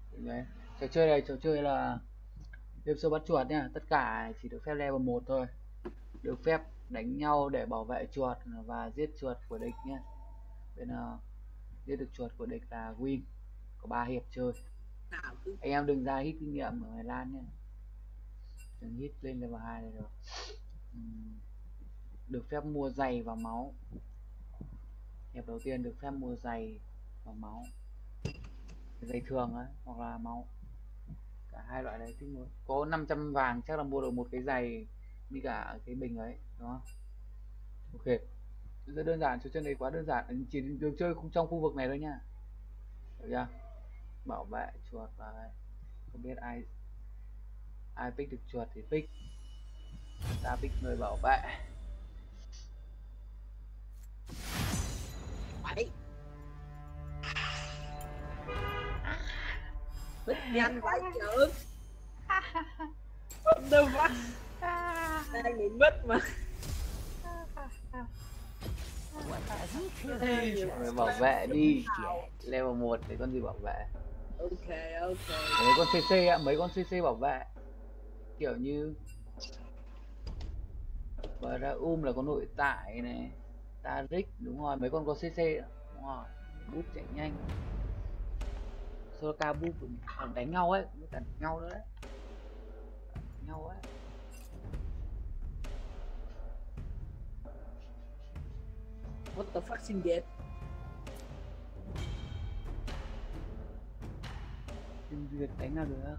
Đấy. Trò chơi này trò chơi là game sâu bắt chuột nha, tất cả chỉ được phép level 1 thôi, được phép đánh nhau để bảo vệ chuột và giết chuột của địch nhé. Bên nào giết được chuột của địch là win, có 3 hiệp chơi. Nào cứ Anh em đừng ra hít kinh nghiệm ở Thái Lan nhé, đừng hít lên level 2 này rồi. Được phép mua giày và máu. Hiệp đầu tiên được phép mua giày và máu, giày thường ấy hoặc là máu, cả hai loại đấy thích mua. Có 500 vàng chắc là mua được một cái giày như cả cái bình ấy, đúng không? Ok, rất đơn giản, trò chơi này quá đơn giản, chỉ được chơi trong khu vực này thôi nha, được chưa? Bảo vệ chuột và không biết ai pick được chuột thì pick, ta pick người bảo vệ. phải bích nhanh phải chữ. What the fuck? Đang bị bích mà. Người bảo vệ đi, level 1 thì con gì bảo vệ. Ok. Mấy con CC ạ, mấy con CC bảo vệ kiểu như Braum là có nội tại này, Taric đúng rồi, mấy con có CC đúng rồi, bút chạy nhanh, Soraka bút đánh nhau ấy, mới đánh nhau nữa đấy, đánh nhau ấy. What the fuck xin ghét. Xin duyệt đánh nào được,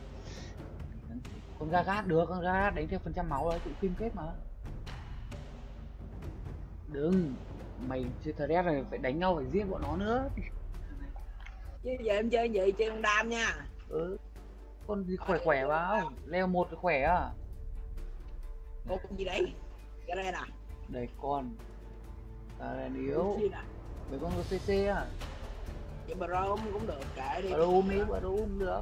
con Gagat được, con Gagat đánh theo phần trăm máu đấy, tự phim kết mà. Đừng, mày chơi thread này phải đánh nhau, phải giết bọn nó nữa. Chứ giờ em chơi vậy chơi con đam nha. Con gì khỏe khỏe vào, leo 1 khỏe à. Con gì đấy? Cái này nè. Đây con Garen yếu, À? mấy con có CC à. Vậy Braum cũng được, kệ đi. Braum đi, Braum được.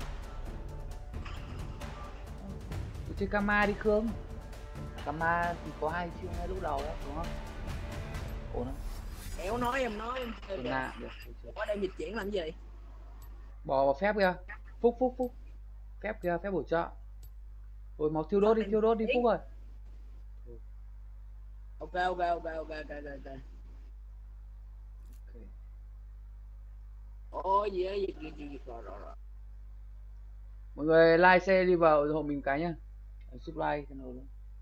Chơi Kama đi Khương, Kama thì có 2 chiêu ngay lúc đầu đó đúng không? Ổn không? Kéo nói em nói em chơi kìa. Được. Có đem dịch chuyển làm gì? Bỏ vào phép kìa, phúc phép kìa, phép bổ trợ. Rồi máu thiêu đốt đi Phúc ơi. Ok. Ôi gì ấy, gì rồi. Mọi người like share đi vào ủng hộ mình cái nhá, giúp like cái nào đó.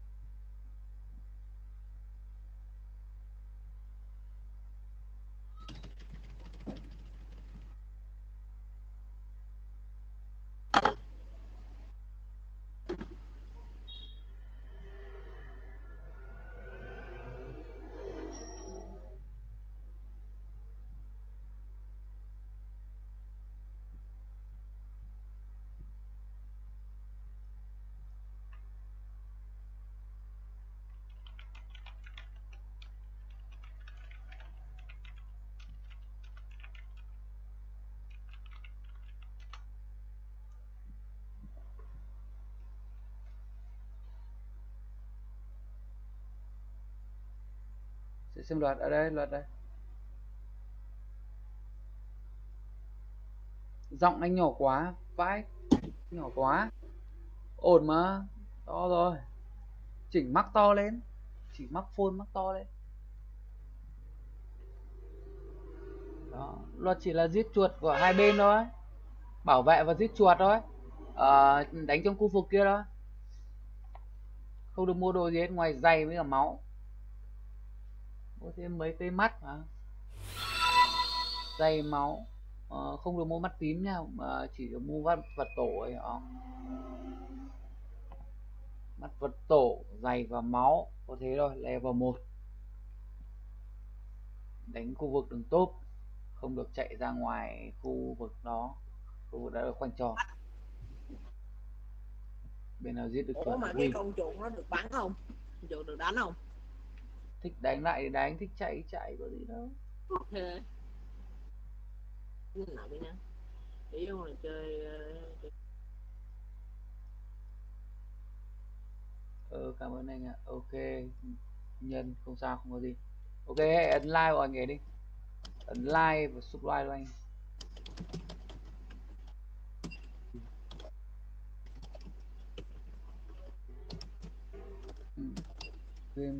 Sẽ xem luật ở đây, giọng anh nhỏ quá vãi, nhỏ quá, ổn mà, to rồi, chỉnh mắc to lên, chỉ mắc phone mắc to lên. Đó, luật chỉ là giết chuột của hai bên thôi, bảo vệ và giết chuột thôi, đánh trong khu vực kia thôi, không được mua đồ gì hết ngoài giày với cả máu, mua thêm mấy cây mắt mà, giày máu, không được mua mắt tím nha, mà chỉ được mua vật tổ ấy đó. Mắt vật tổ, giày và máu, có thế thôi, level 1, đánh khu vực đường top, không được chạy ra ngoài khu vực đó, khu vực đã được khoanh tròn, bên nào giết được chuột Mà cái con chuột nó được bắn không? Chuột được đánh không? thích đánh lại thì đánh, thích chạy có gì đâu. Ok. Nào đi nha. Ý không là chơi Cảm ơn anh ạ. Ok, nhân không sao, không có gì. Ok, ấn like vào anh ấy đi, ấn like và subscribe cho anh. Game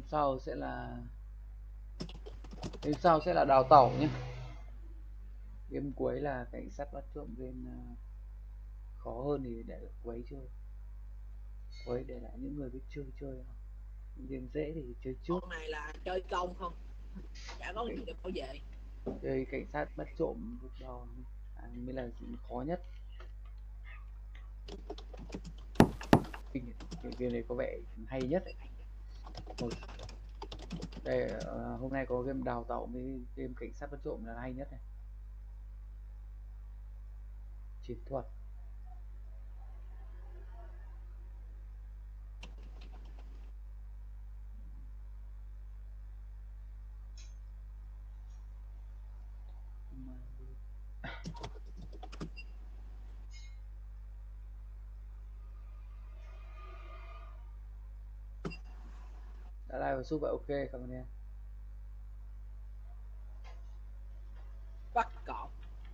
sau sẽ là đào tẩu nhé. Game cuối là cảnh sát bắt trộm. Game khó hơn thì để cuối chơi, cuối để lại những người biết chơi. Game dễ thì chơi trước. Con này là chơi công không, chả có gì để bảo vệ. Chơi cảnh sát bắt trộm lúc đầu mới là khó nhất. Game này có vẻ hay nhất đấy. Đây, hôm nay có game đào tẩu với game cảnh sát bắt trộm là hay nhất này. Chiến thuật. Đã like và sub vậy, ok, cảm ơn em. Bắt cọp.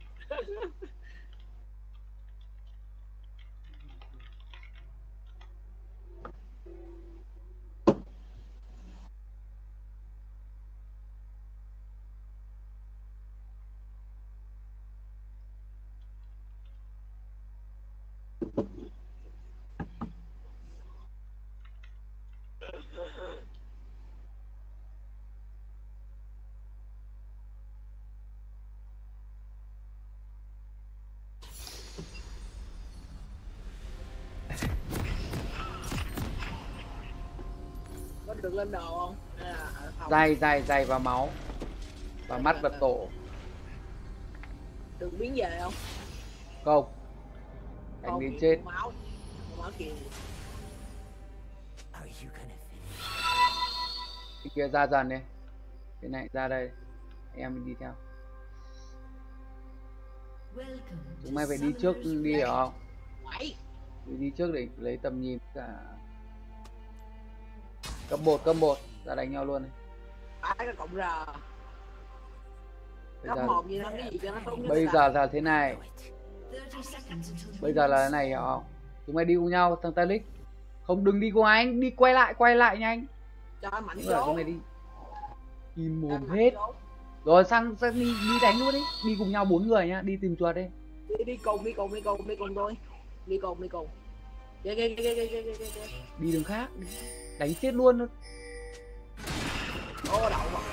Có được lên đồ không? Dày và máu và mắt và tổ. Được biến về không? Không, anh đến chết. Máu kìa. Cái kia ra dần đi, cái này ra đây, em mình đi theo. Chúng mày phải đi trước đi hiểu không? Đi trước để lấy tầm nhìn cả. Cấp 1 ra đánh nhau luôn này. Cái cộng R. Cấp 1 gì nó cái gì cho nó đúng. Bây giờ là thế này. Bây giờ là thế này hiểu không? Chúng mày đi cùng nhau, thằng Talic. Không, đừng đi cùng anh, đi quay lại nhanh. Cho mạnh số. Chúng mày đi. Im mồm hết. Rồi sang đi đánh luôn đi. Đi cùng nhau 4 người nhá, đi tìm chuột đi. Đi cùng tôi. Đi cùng. Kìa. Đi đường khác. Đánh chết luôn. Ô đậu rồi.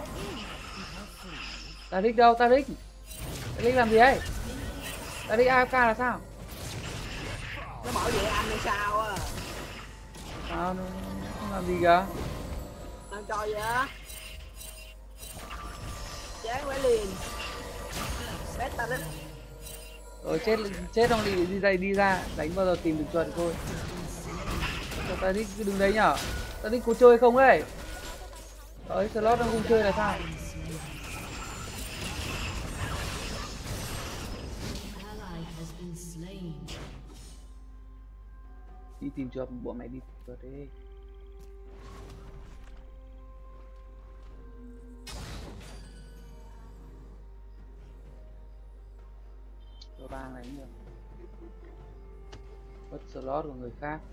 Talic đâu? Talic làm gì ấy? Talic AFK là sao? Nó bảo vệ anh hay sao á? Sao nó làm gì kìa? Làm trò vậy á? Chán quá liền. Bét Talic. Rồi chết không đi ra đánh bao giờ tìm được chuột thôi. Talic cứ đứng đấy nhở? Talic có chơi không ấy? Đấy, slot đang không chơi là sao? Đi tìm chuột, bọn mày đi tìm chuột đi. Cho bang đánh được. Mất slot của người khác.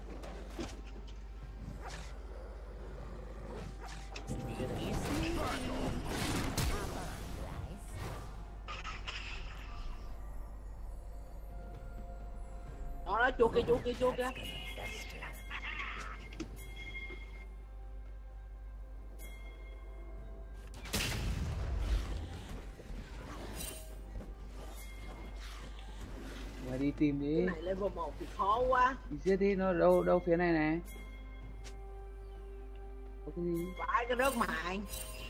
Đó chuột kìa. Mày đi tìm đi. Cái này level 1 thì khó quá. Đi giết đi, nó đâu phía này này. Có cái gì? Phải cái rớt mạng.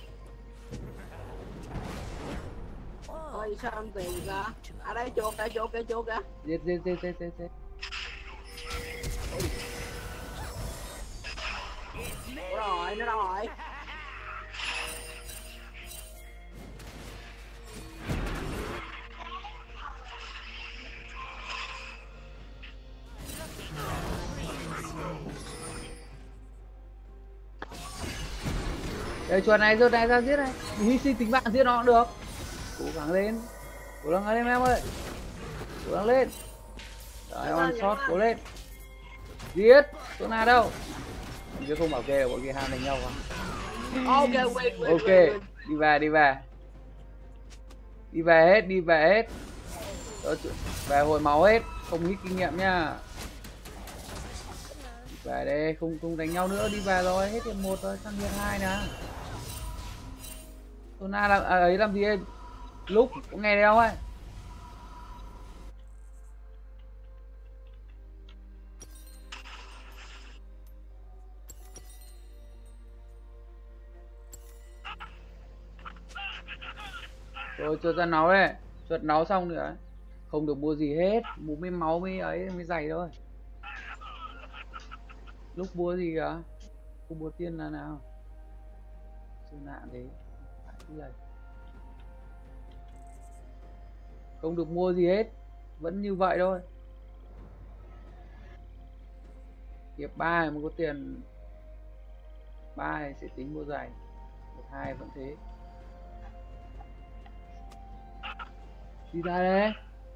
Ôi sao anh tìm ra? À đây chuột kìa. Giết. Rồi, nó đâu rồi? Đây chuột này ra giết này. Hy sinh tính mạng giết nó cũng được. Cố gắng lên em ơi. Cố gắng lên. Rồi on shot, cố lên. Giết, chỗ nào đâu? chứ không bảo kê là bọn kia ham đánh nhau không? Ok, win. Ok, đi về hết. Đó, về hồi máu hết, không ít kinh nghiệm nha. Về đây, không đánh nhau nữa, đi về rồi, hết hiệp 1 rồi, sang hiệp 2 nè. Sona làm ấy làm gì ấy? Lúc có nghe thấy không ấy? Rồi chuột ra náu đấy, chuột náu xong nữa không được mua gì hết, mua mấy máu mới ấy mới dày thôi. Lúc mua gì kìa, không mua tiền là nào? Siêu nạn thế, phải cái này không được mua gì hết, vẫn như vậy thôi. Hiệp 3 mới có tiền 3 sẽ tính mua giày, hiệp 2 vẫn thế. Đi ra đấy,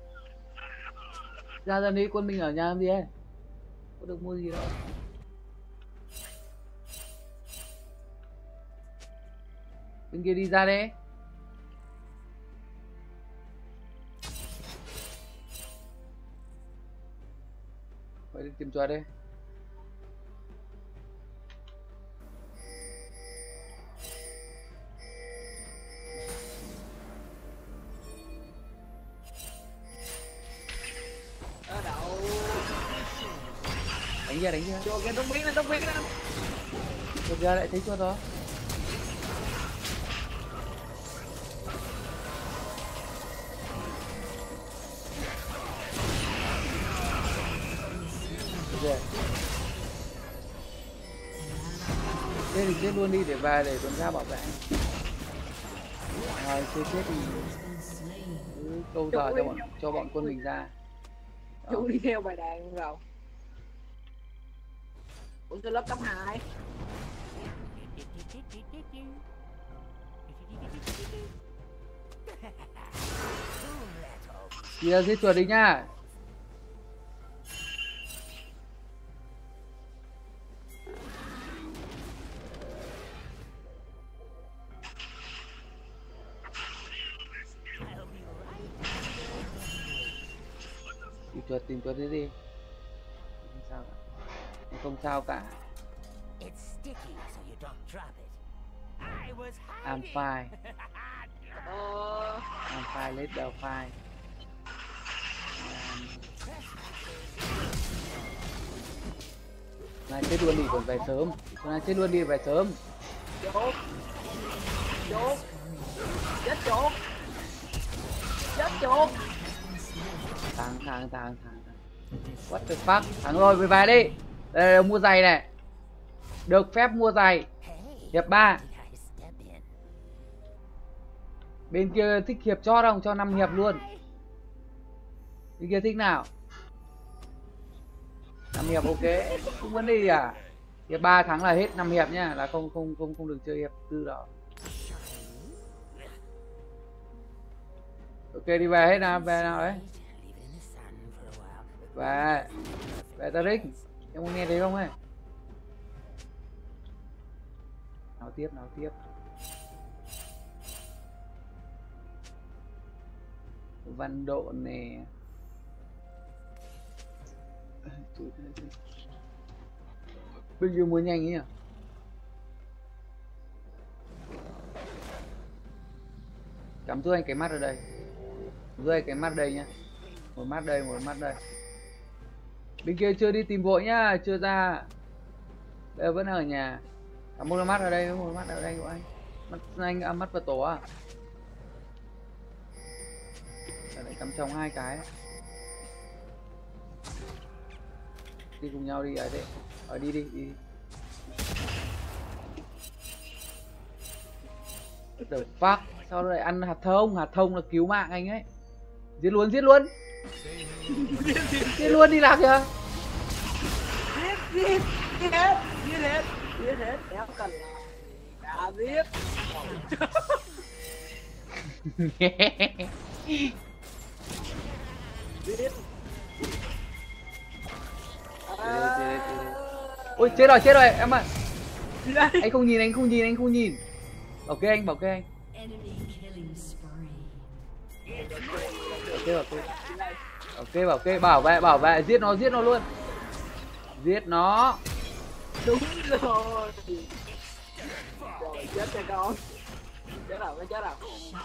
ra đi, quân mình ở nhà làm gì ấy, có được mua gì đâu. Bên kia đi ra đấy. Phải đi tìm chuột đây. Ở đậu. Đánh ra. Chuột cái tông biến lên. Chuột ra lại thấy chuột đó. Thế thì chết luôn đi để về để tuần tra bảo vệ. Rồi chết thì cứ câu giờ cho bọn quân mình ra. Chú đi theo bài đàn luôn rồi. Ủa tôi lớp cấp 2. Đi ra giết chuột đi nhá. Tìm chuột đi. Không sao cả. I'm fine. I'm fine, let's go fine. Này chết luôn đi còn về sớm. Này chết luôn đi về sớm. Chuột. Thằng. What the fuck? Thằng rồi về đi. Đây mua giày này. Được phép mua giày. Hiệp 3. Bên kia thích hiệp cho không? Cho 5 hiệp luôn. Bên kia thích nào? 5 hiệp ok. Không vấn đề gì à? Hiệp 3 thắng là hết 5 hiệp nhá, là không được chơi hiệp 4 đó. Ok đi về hết nào, về nào đấy. Về Taric. Em có nghe thấy không ấy? Nào tiếp. Văn Độ nè. Bây giờ muốn nhanh ấy à? Cắm giúp anh cái mắt ở đây. Rơi cái mắt đây nhá. Một mắt đây. Bên kia chưa đi tìm vội nhá, chưa ra. Bây vẫn ở nhà. Cắm một mắt ở đây của anh. Mắt anh mắt vào tổ à? Lại cắm trong 2 cái. Đi cùng nhau đi ấy đấy. Đi. The fuck? Sao lại ăn hạt thông là cứu mạng anh ấy. Giết luôn. Giết luôn đi lạc kìa. Giết hết. Đéo cần đã giết. Ôi chết rồi em ạ. Anh không nhìn, anh không nhìn. Bảo kê anh. Bảo kê, bảo vệ, giết nó luôn. Giết nó. Đúng rồi. Rồi chết cho con. Chết rồi, nó chết rồi.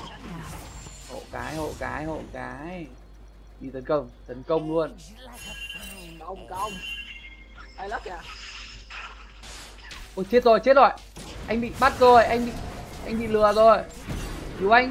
Hộ cái. Đi tấn công luôn. Công. Ai lắc kìa. Ôi chết rồi. Anh bị bắt rồi, anh bị lừa rồi. Cứu anh.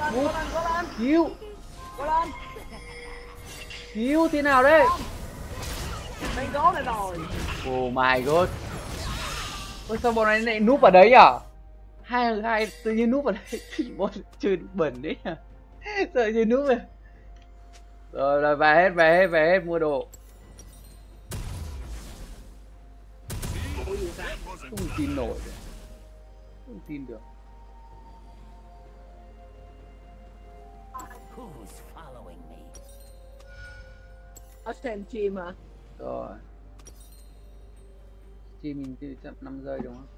Cứu thế nào đấy? Đánh gỗ này rồi. Oh my god. Ôi sao bọn này lại núp ở đấy à? Hai tự nhiên núp ở đấy. Bọn chơi bẩn đấy à? Sợ chơi núp rồi. Rồi về hết mua đồ. Không tin nổi. Không tin được. Ở xem chim hả? Rồi. Chim mình từ 5 giây đúng không?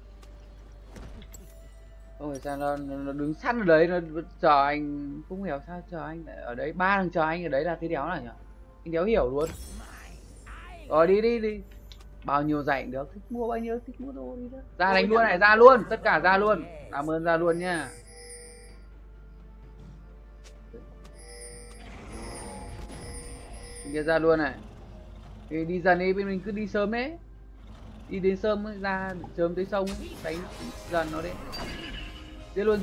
Không phải sao nó đứng sẵn ở đấy, nó chờ anh. Không hiểu sao chờ anh ở đấy. 3 thằng chờ anh ở đấy là cái đéo này nhỉ? Anh đéo hiểu luôn. Rồi đi. Bao nhiêu dạy được, thích mua bao nhiêu thích mua đồ đi đó. Ra đánh luôn này, ra luôn, tất cả ra luôn. Cảm ơn ra luôn nha. Kia ra luôn này. Thì đi dần đi, bên mình cứ đi sớm ấy. Đi đến sớm ấy, ra sớm tới sông ấy, đánh dần nó đi. Giết luôn.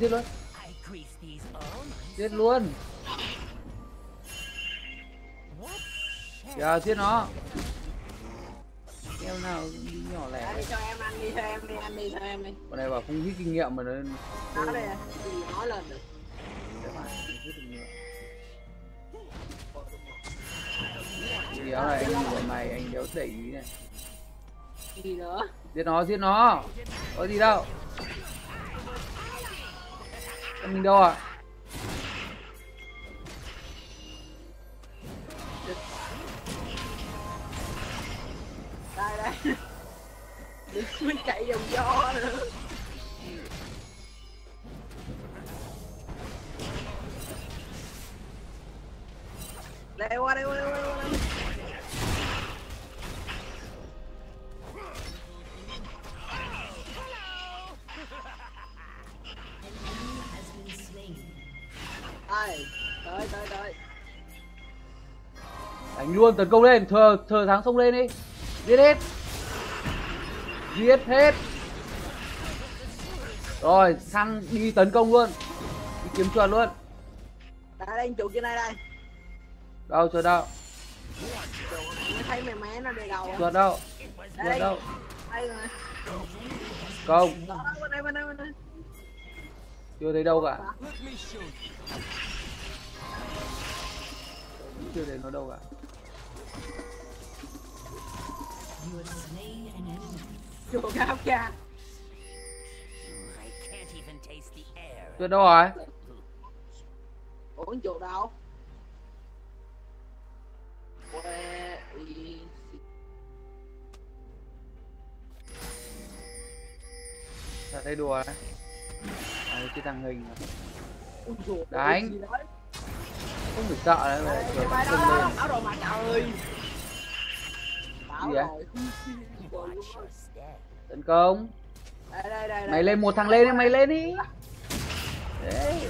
Giờ giết nó. Em nào đi nhỏ lẻ. Đi cho em ăn đi, anh đi. Bọn này bảo không biết kinh nghiệm mà nó đây thì nói lên được. Đéo này anh bọn mày anh đéo để ý này. Gì nữa? Giết nó. Có gì đâu. Mình đâu à? Đây. Mình chạy vòng gió nữa. Đây qua. Tới. Đánh luôn, tấn công lên, thờ thắng xông lên đi. Giết hết. Rồi, thằng đi tấn công luôn. Đi kiếm chuột luôn. Đây anh chuột trên đây. Đâu, chuột đâu? Mới thấy mẹ nó đi đầu. Chuột đâu? Đây rồi. Không. Bên đây. Chưa thấy đâu cả. Chưa thấy nó đâu cả. Chuột gáp cha. Chuột đâu rồi? Ủa chuột đâu? Chả thấy đùa đấy. Cái thằng hình đánh. Không phải sợ đấy. Áo đồ mà trời. Gì vậy? Tấn công. Đây. Mày lên một thằng lên đi, mày lên đi. Đấy.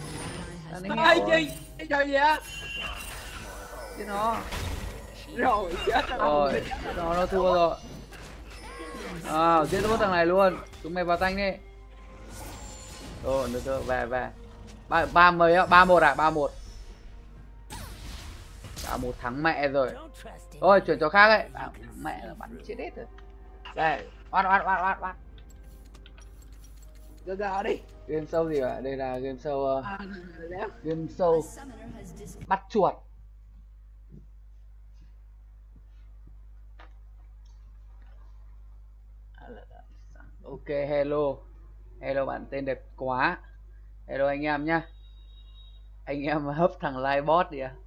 Gì vậy? Giết nó. Rồi chết rồi. Nó thua rồi. Giết nốt thằng này luôn. Chúng mày vào tanh đi. Rồi được về. 3-1 à? 3-1 thắng mẹ rồi. Thôi chuyển cho khác ấy. Mẹ là bắn chết hết rồi. Đây, oát. Gờ đi. Game show gì ạ? Đây là game show game show bắt chuột. Ok, hello bạn tên đẹp quá. Hello anh em nhá. Anh em hấp thằng Livebot đi à?